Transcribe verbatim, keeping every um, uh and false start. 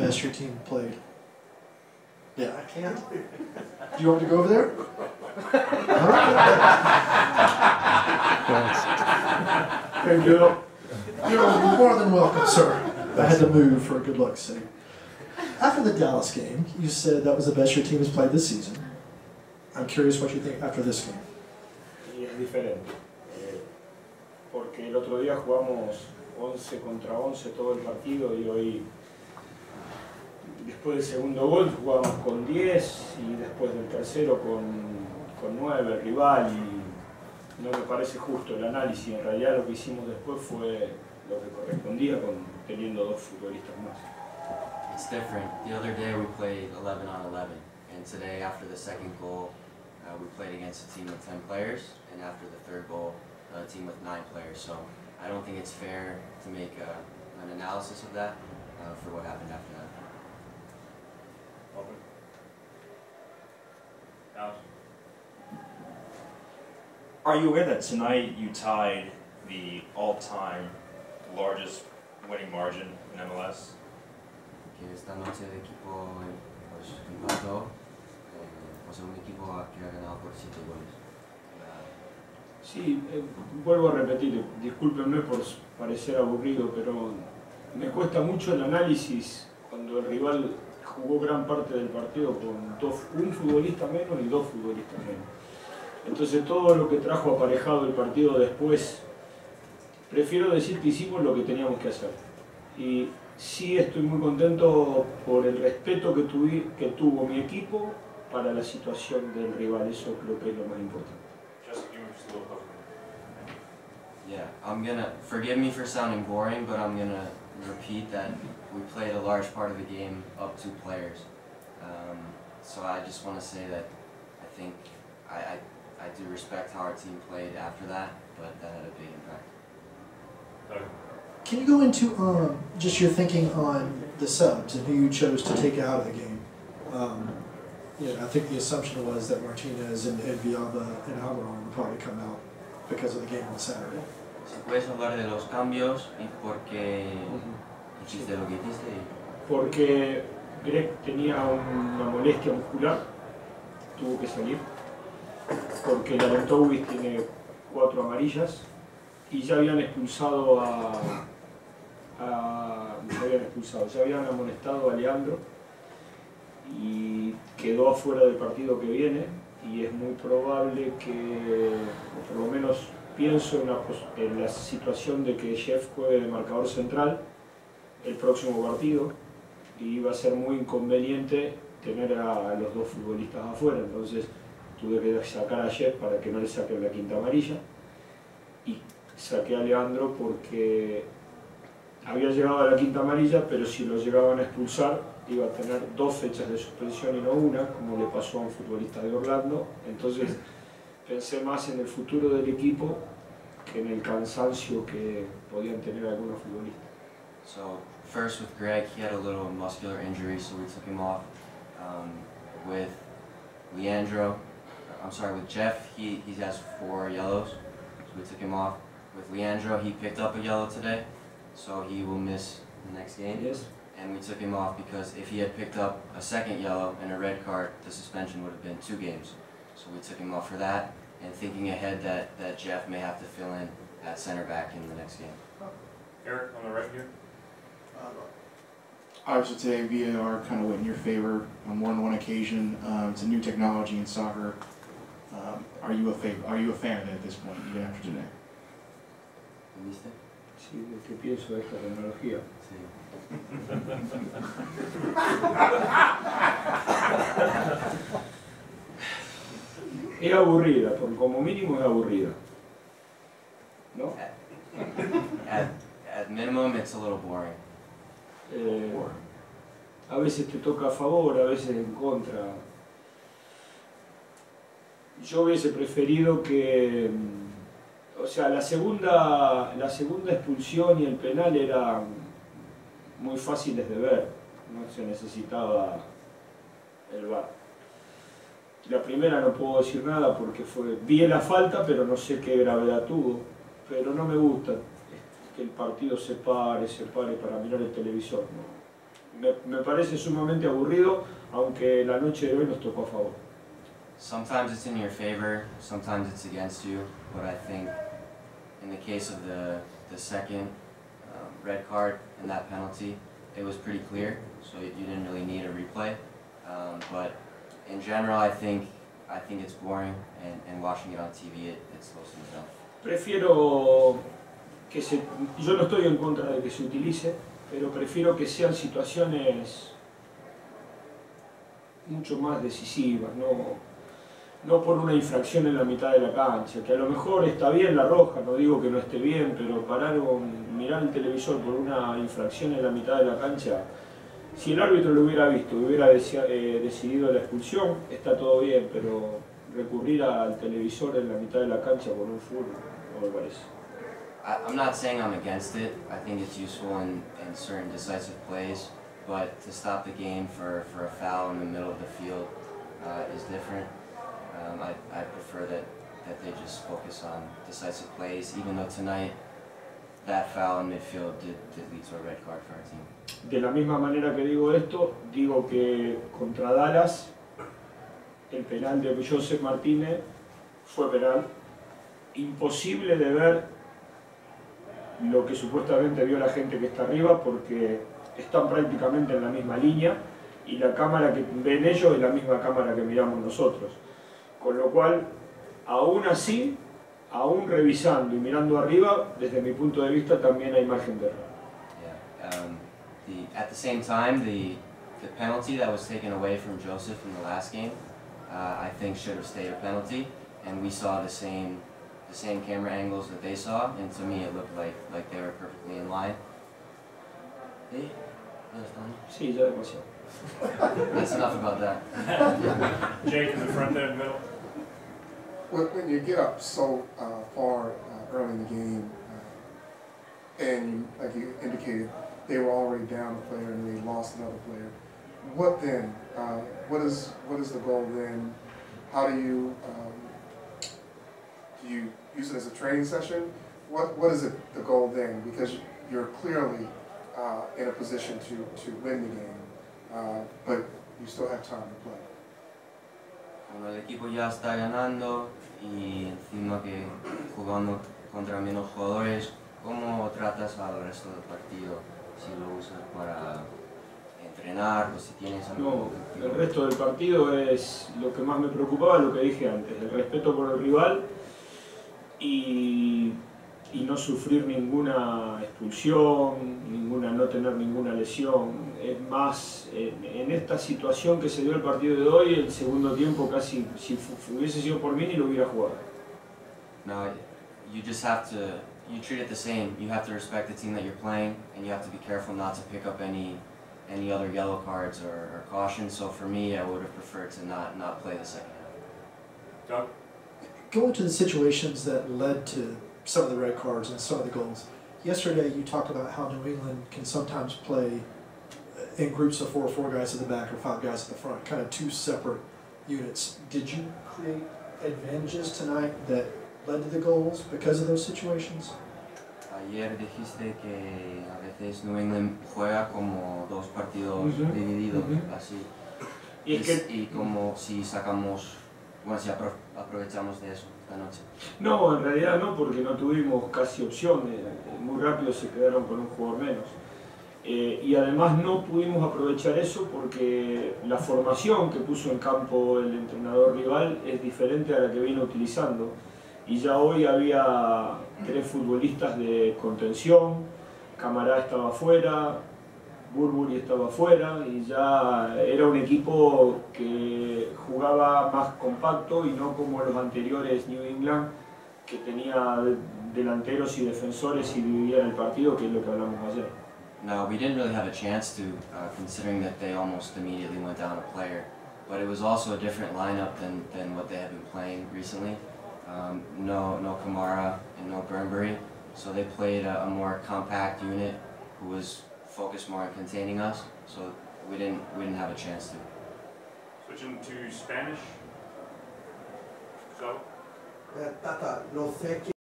best your team played? Yeah, I can't. Do you want me to go over there? Thank you. You're more than welcome, sir. I had to move for good luck's sake. After the Dallas game, you said that was the best your team has played this season. I'm curious what you think after this game. Y es diferente, eh, porque el otro día jugamos once contra once todo el partido y hoy, después del segundo gol, jugamos con diez y después del tercero con, con nueve el rival y no me parece justo el análisis. En realidad lo que hicimos después fue lo que correspondía con teniendo dos futbolistas más. It's different. The other day we played eleven on eleven, and today after the second goal uh, we played against a team with ten players, and after the third goal a team with nine players. So I don't think it's fair to make a, an analysis of that uh, for what happened after that. Are you aware that tonight you tied the all-time largest winning margin in M L S? Que esta noche el equipo pues, empató, eh, pues un equipo que ha ganado por siete goles. Sí, eh, vuelvo a repetir, discúlpenme por parecer aburrido, pero me cuesta mucho el análisis cuando el rival jugó gran parte del partido con dos, un futbolista menos y dos futbolistas menos. Entonces todo lo que trajo aparejado el partido después, prefiero decir que hicimos lo que teníamos que hacer. Y sí estoy muy contento por el respeto que, tuvi, que tuvo mi equipo para la situación del rival, eso creo que es lo más importante. Yeah, I'm gonna, forgive me for sounding boring, but I'm gonna repeat that we played a large part of the game up two players. Um, so I just want to say that I think I, I, I do respect how our team played after that, but that had a big impact. Okay. Can you go into um, just your thinking on the subs and who you chose to take out of the game? Um, you know, I think the assumption was that Martinez and, and Villalba and Almiron would probably come out because of the game on Saturday. Si puedes hablar de los cambios y por qué hiciste lo que hiciste. Porque Greg tenía una molestia muscular, tuvo que salir, porque el Alentowis tiene cuatro amarillas y ya habían expulsado a, a ya habían expulsado, ya habían amonestado a Leandro y quedó afuera del partido que viene y es muy probable que, o por lo menos pienso en la, en la situación de que Jeff juegue de marcador central el próximo partido y va a ser muy inconveniente tener a, a los dos futbolistas afuera, entonces tuve que sacar a Jeff para que no le saquen la quinta amarilla y saqué a Leandro porque había llegado a la quinta amarilla, pero si lo llegaban a expulsar iba a tener dos fechas de suspensión y no una, como le pasó a un futbolista de Orlando. Entonces pensé más en el futuro del equipo que en el cansancio que podían tener algunos futbolistas. So first with Greg, he had a little muscular injury, so we took him off. Um, with Leandro, I'm sorry, with Jeff, he, he has four yellows, so we took him off. With Leandro, he picked up a yellow today, so he will miss the next game. Yes. And we took him off because if he had picked up a second yellow and a red card, the suspension would have been two games. So we took him off for that, and thinking ahead that, that Jeff may have to fill in at center back in the next game. Eric, on the right here. Obviously today V A R kind of went in your favor on more than one occasion. Um, it's a new technology in soccer. Um, are you a favor, Are you a fan of it at this point, even after today? ¿Viste? Sí, lo que pienso de esta tecnología. Sí. Es aburrida, por como mínimo es aburrida, ¿no? At, at minimum, it's a little boring. Eh, a veces te toca a favor, a veces en contra. Yo hubiese preferido que, o sea, la segunda, la segunda expulsión y el penal eran muy fáciles de ver, no se necesitaba el V A R. La primera no puedo decir nada porque fue, vi la falta pero no sé qué gravedad tuvo, pero no me gusta que el partido se pare, se pare para mirar el televisor, ¿no? me, me parece sumamente aburrido, aunque la noche de hoy nos tocó a favor. Sometimes it's in your favor, sometimes it's against you, but I think in the case of the, the second um, red card and that penalty, it was pretty clear, so you didn't really need a replay. Um, but in general, I think I think it's boring, and, and watching it on T V, it, it slows things down. Prefiero que se, yo no estoy en contra de que se utilice, pero prefiero que sean situaciones mucho más decisivas, no, no por una infracción en la mitad de la cancha, que a lo mejor está bien la roja, no digo que no esté bien, pero parar un, mirar el televisor por una infracción en la mitad de la cancha, si el árbitro lo hubiera visto y hubiera eh, decidido la expulsión, está todo bien, pero recurrir al televisor en la mitad de la cancha por un fútbol, no me parece. I, I'm not saying I'm against it. I think it's useful in, in certain decisive plays, but to stop the game for, for a foul in the middle of the field uh, is different. Um, I, I prefer that, that they just focus on decisive plays, even though tonight that foul in midfield did, did lead to a red card for our team. De la misma manera que digo esto, digo que contra Dallas el penal de Joseph Martínez fue penal, imposible de ver lo que supuestamente vio la gente que está arriba, porque están prácticamente en la misma línea y la cámara que ven ellos es la misma cámara que miramos nosotros, con lo cual, aún así, aún revisando y mirando arriba, desde mi punto de vista también hay margen de error. Yeah. Um, the, at the same time, the, the penalty that was taken away from Joseph in the last game, uh, I think should have stayed a penalty, and we saw the same the same camera angles that they saw, and to me it looked like like they were perfectly in line. Hey, Sí, ya demasiado. that's enough about that. Jake in the front there, middle. When, when you get up so uh, far uh, early in the game, uh, and you, like you indicated, they were already down a player and they lost another player. What then? Uh, what is what is the goal then? How do you um, do you use it as a training session? What what is it the goal then? Because you're clearly uh, in a position to to win the game, uh, but you still have time to play. Cuando el equipo ya está ganando y encima que jugando contra menos jugadores, ¿cómo tratas al resto del partido? Si lo usas para entrenar o si tienes algo. No, el resto del partido es lo que más me preocupaba, lo que dije antes, el respeto por el rival y, y no sufrir ninguna expulsión, ninguna, no tener ninguna lesión. Es más, en, en esta situación que se dio el partido de hoy, el segundo tiempo casi, si hubiese sido por mí, ni lo hubiera jugado. No, you just have to, you treat it the same. You have to respect the team that you're playing, and you have to be careful not to pick up any any other yellow cards or, or cautions. So for me, I would have preferred to not, not play the second half. Doug? Going to the situations that led to some of the red cards and some of the goals. Yesterday you talked about how New England can sometimes play in groups of four, four guys at the back or five guys at the front, kind of two separate units. Did you create advantages tonight that led to the goals because of those situations? Ayer dijiste que a veces New England juega como dos partidos Uh-huh. divididos, Uh-huh. así. Y es que, y como si sacamos, bueno, si apro aprovechamos de eso esta noche. no, en realidad no, porque no tuvimos casi opciones, muy rápido se quedaron con un jugador menos. Eh, y además no pudimos aprovechar eso porque la formación que puso en campo el entrenador rival es diferente a la que vino utilizando. Y ya hoy había tres futbolistas de contención, Camará estaba afuera, Burbury estaba afuera y ya era un equipo que jugaba más compacto y no como los anteriores New England, que tenía delanteros y defensores y dividían el partido, que es lo que hablamos ayer. No, we didn't really have a chance to, uh, considering that they almost immediately went down a player. But it was also a different lineup than, than what they had been playing recently. Um, no, no Kamara and no Burnbury, so they played a, a more compact unit who was focused more on containing us. So we didn't, we didn't have a chance to. Switching to Spanish. So. Tata, lo sé que